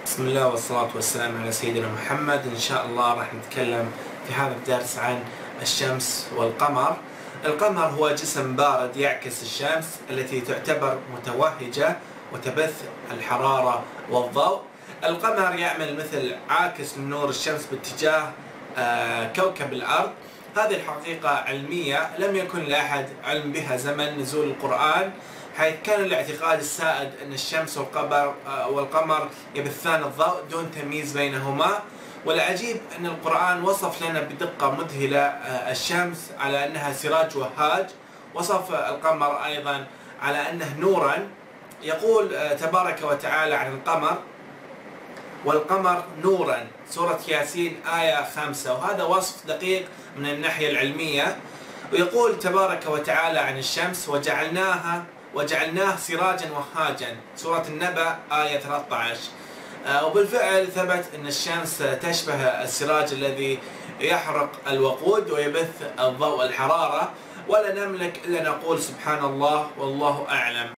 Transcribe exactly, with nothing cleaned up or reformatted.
بسم الله والصلاة والسلام على سيدنا محمد. إن شاء الله راح نتكلم في هذا الدرس عن الشمس والقمر. القمر هو جسم بارد يعكس الشمس التي تعتبر متوهجة وتبث الحرارة والضوء. القمر يعمل مثل عاكس لنور الشمس باتجاه كوكب الأرض. هذه الحقيقة علمية لم يكن لأحد علم بها زمن نزول القرآن، حيث كان الاعتقاد السائد أن الشمس والقمر والقمر يبثان الضوء دون تمييز بينهما. والعجيب أن القرآن وصف لنا بدقة مذهلة الشمس على أنها سراج وهاج، وصف القمر أيضا على أنه نورا. يقول تبارك وتعالى عن القمر: والقمر نورا، سورة ياسين آية خمسة، وهذا وصف دقيق من الناحية العلمية. ويقول تبارك وتعالى عن الشمس: وجعلناها وجعلناه سراجا وهاجا، سورة النبأ آية ثلاثة عشر. وبالفعل ثبت أن الشمس تشبه السراج الذي يحرق الوقود ويبث الضوء الحرارة، ولا نملك إلا نقول سبحان الله والله أعلم.